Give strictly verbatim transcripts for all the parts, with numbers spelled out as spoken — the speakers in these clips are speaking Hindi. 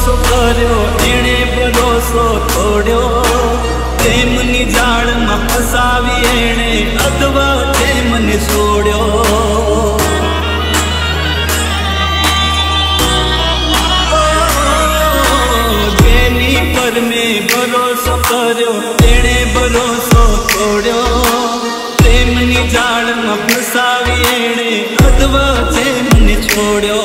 भरोसो कर्यो एणे भरोसो तोड्यो। प्रेमनी जाळ में फसावी एणे अधवटे मने छोड्यो। जेनी पर में भरोसो कर्यो एणे भरोसो तोड्यो। प्रेमनी जाळ में फसावी एणे अधवटे मने छोड्यो।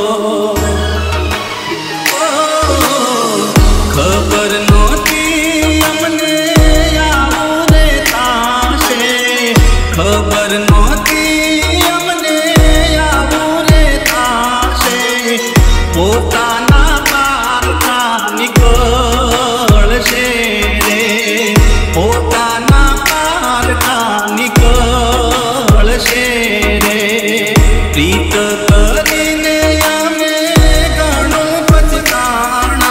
खबर नोती अमने आवू रे ताशे। खबर नोती अमने आवू रे ताशे। पोताना पारखा निकळशे रे। पोताना पारखा निकळशे रे। प्रीत करीने अमे घणो पछताणा।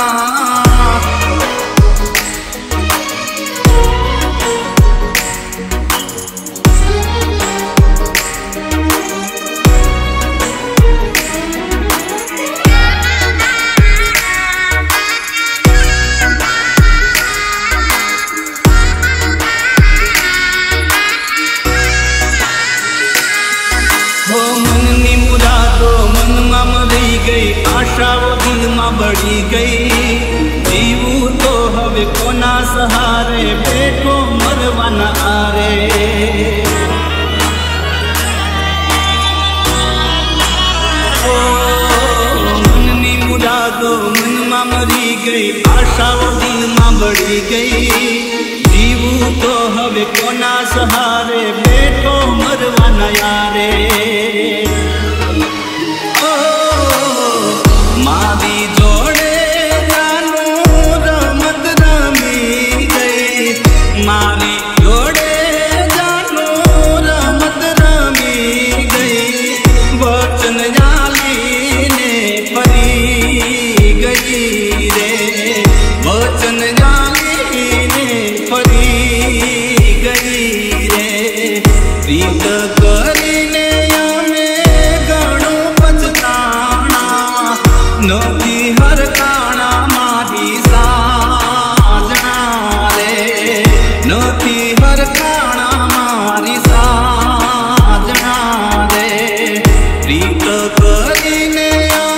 मननी मुरादो मन में मरी गई। आशाओ दिल में बढ़ी गई। जीवू तो हवे कोना सहारे बेटो मरवाना आरे। ओ मननी मुरादो मन में मरी गई। आशाओ दिल में बढ़ी गई। जीवू तो हवे कोना सहारे बेटो मरवाना यारे। मारी जोड़े जानू रमत रमी गई। मारी जोड़े जानू रमत रमी गई। वचन जाली ने फरी गई रे। वचन जाली ने फरी गई रे। प्रीत करीने अमे घणो पछताणा। नोती हरकाणा मारी साजना रे। नोती हरकाणा मारी साजना रे। प्रीत करीने